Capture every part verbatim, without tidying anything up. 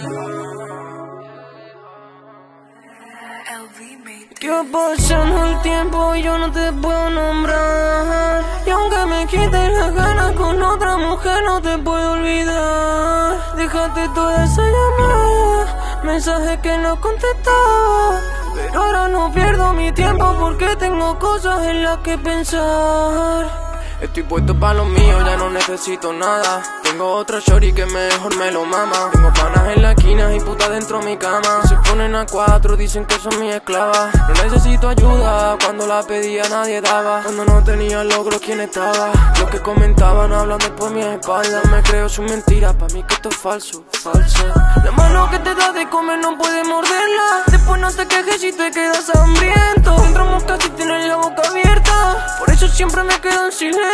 Que va pasando el tiempo y yo no te puedo nombrar. Y aunque me quites las ganas con otra mujer no te puedo olvidar. Dejaste toda esa llamada, mensajes que no contestaba. Pero ahora no pierdo mi tiempo porque tengo cosas en las que pensar. Estoy puesto pa' lo mío, ya no necesito nada. Tengo otra shorty que mejor me lo mama. Tengo panas en la esquina y putas dentro de mi cama. Se ponen a cuatro, dicen que son mis esclavas. No necesito ayuda, cuando la pedía nadie daba. Cuando no tenía logro, ¿quién estaba? Los que comentaban hablando por mi espalda. Me creo sus mentiras, pa' mí que esto es falso, falso. La mano que te da de comer no puedes morderla. Después no te quejes si te quedas hambriento. Entramos casi tienes la boca abierta, por eso siempre me quedo en silencio.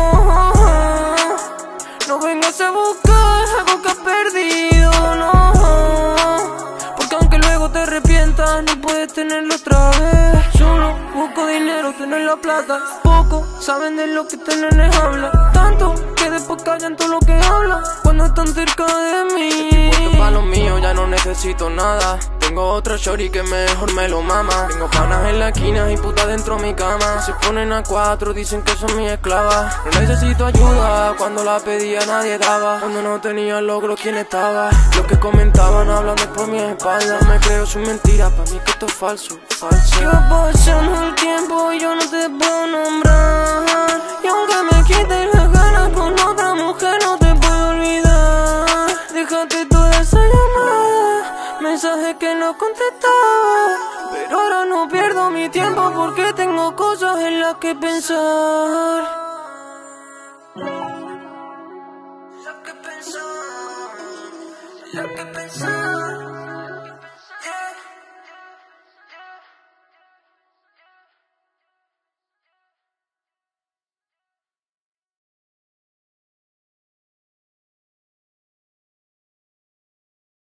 No vengas a buscar algo que has perdido, no. Porque aunque luego te arrepientas, no puedes tenerlo otra vez. Solo busco dinero, tener la plata. Poco saben de lo que este nene habla. Tanto que después callan todo lo que habla cuando están cerca de mí. Estoy puesto pa' lo mío, ya no necesito nada. Tengo otra shorty que mejor me lo mama. Tengo panas en la esquina y putas dentro de mi cama. Se ponen a cuatro, dicen que son mis esclavas. No necesito ayuda, cuando la pedía nadie daba. Cuando no tenía logro, ¿quién estaba? Los que comentaban hablando por mi espalda. Me creo sus mentiras, pa' mí que esto es falso, falso. Que va pasando el tiempo y yo no te puedo nombrar. Y aunque me quites las ganas con otra mujer no te puedo olvidar. Déjate toda esa llamada, mensajes que no contestaba. Pero ahora no pierdo mi tiempo porque tengo cosas en las que pensar. Las que pensar, las que pensar.